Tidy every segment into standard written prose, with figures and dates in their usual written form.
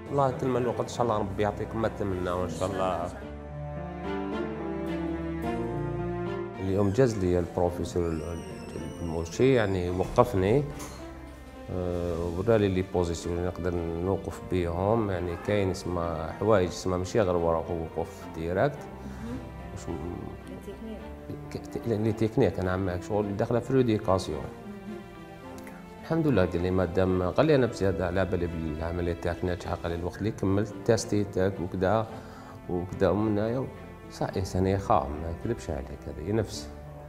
والله كل ما الوقت ان شاء الله ربي يعطيكم ما تمنى وان شاء الله. اليوم جاز لي البروفيسور المرشي يعني وقفني، ورالي لي بوزيسيون اللي نقدر نوقف بيهم، يعني كاين اسمها حوايج اسمها ماشي غير ورق ووقوف ديريكت. لي تكنيك انا عم شغل داخله في لوديكاسيون. الحمد لله قال لي مادام قال لي انا بزياده على بالي بالعمليه تاعك ناجحه، قال لي الوقت اللي كملت التاستي تاعك وكذا وكذا ومن هنايا صح انسان يخاف ما يكذبش عليك، هذه نفس.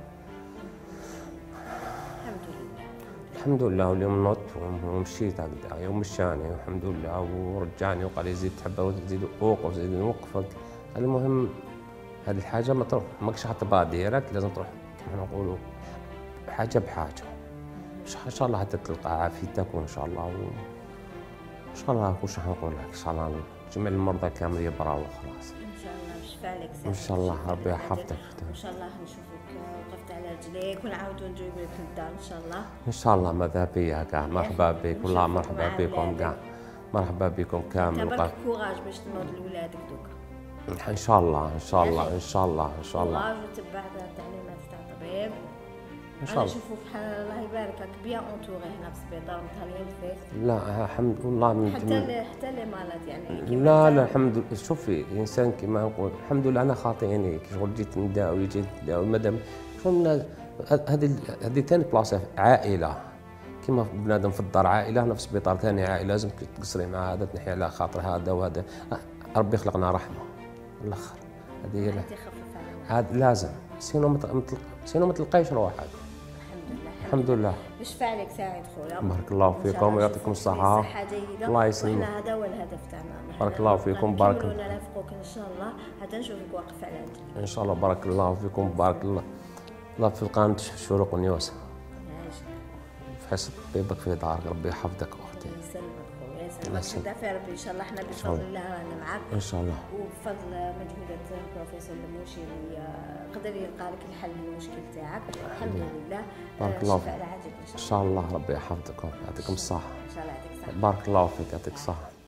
الحمد لله. الحمد لله. واليوم نط ومشيت هكذا يوم مشاني والحمد لله ورجعني وقال لي زيد تحب زيد اوقف زيد نوقفك. المهم هذه الحاجه ما تروح ماكش حتى ديريكت، لازم تروح كما نقولوا حاجه بحاجه. ان شاء الله حتى تلقى عافيتك وان شاء الله ان شاء الله واش راح نقول لك، ان شاء الله جميع المرضى كامل يبراو خلاص. ان شاء الله يشفى لك ان شاء الله ربي يحفظك. ان شاء الله نشوفك وقفت على رجليك ونعاودوا نجيبوا لك للدار ان شاء الله. ان شاء الله ماذا بيا كاع مرحبا بك والله مرحبا بكم كاع مرحبا بكم كامل. برك كوراج باش تنوض لولادك دوكا. ان شاء الله ان شاء الله ان شاء الله ان شاء الله. كوراج وتبع التعليمات تاع الطبيب ان شاء الله. نشوفوا بحال الله يباركك بيان اونتوري هنا في السبيطار متهنيين فيك. لا الحمد لله. حتى لي مالات يعني. لا الحمد لله. شوفي الانسان كما نقول الحمد لله انا خاطئ يعني كي شغل جيت نداوي جيت نداوي مادام شغل هذه ثاني بلاصه عائله كما بنادم في الدار عائله، هنا في السبيطار ثاني عائله، لازم تقصري مع هذا تنحي على خاطر هذا وهذا. ربي خلقنا رحمه الاخر هذه هي هذا لازم سينو ما تلقايش روحك. الحمد لله. يشفى عليك سعيد خويا. بارك الله فيكم ويعطيكم الصحة. صحة جيدة. الله يسلمك. وحنا هذا هو الهدف تاعنا. بارك الله فيكم. بارك الله. نكملوا نرافقوك ان شاء الله حتى نشوفك واقف على رجلك. ان شاء الله. بارك الله فيكم. بارك الله في القناة شروق ونيوس. في حسب طيبك في دارك ربي يحفظك اختي. يسلمك خويا يسلمك. دافع ربي ان شاء الله احنا بفضل الله رانا معاك. ان شاء الله. وبفضل مجهودات البروفيسور الموشي اللي قدر يلقى لك الحل للمشكل تاعك. الحمد لله. بارك الله فيك. ان شاء الله ربي يحفظكم يعطيكم الصحة. ان شاء الله يعطيك الصحة. بارك الله فيك يعطيك الصحة.